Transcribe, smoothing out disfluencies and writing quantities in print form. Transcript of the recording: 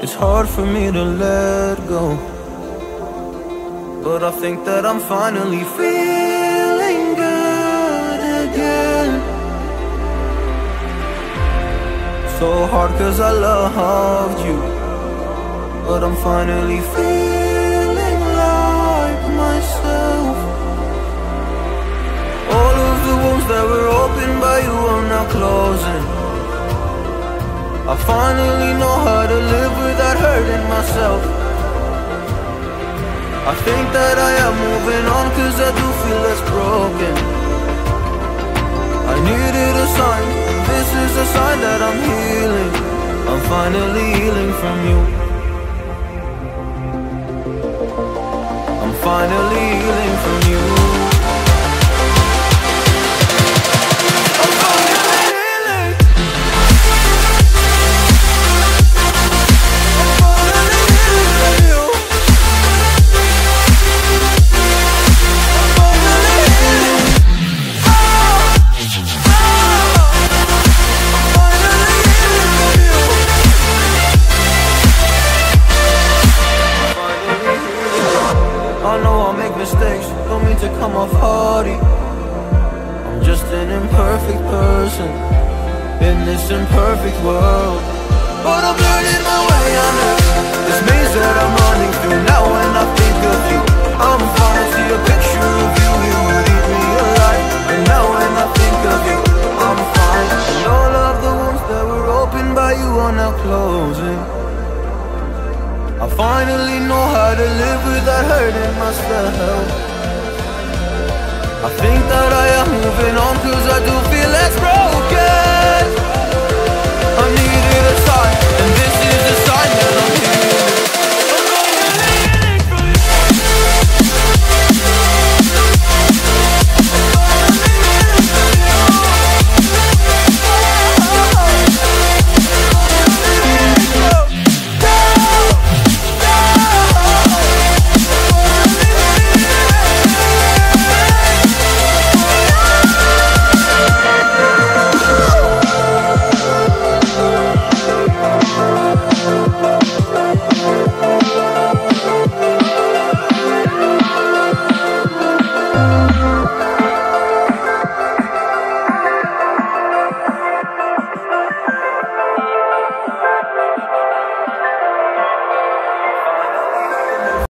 It's hard for me to let go, but I think that I'm finally feeling good again. So hard cause I loved you, but I'm finally feeling like myself. All of the wounds that were opened by you are now closing. I finally know how to live without hurting myself. I think that I am moving on cause I do feel less broken. I needed a sign, this is a sign that I'm healing. I'm finally healing from you. I'm finally healing from you. Mistakes, don't mean to come off hardy. I'm just an imperfect person in this imperfect world, but I'm learning my way on earth. This maze that I'm running through now when I think of you, I'm fine to see a picture of you. You would eat me alive, and now when I think of you, I'm fine. And all of the wounds that were opened by you are now closing. I finally know how to live without hurting myself. I think that I am moving on cause I do feel less broken.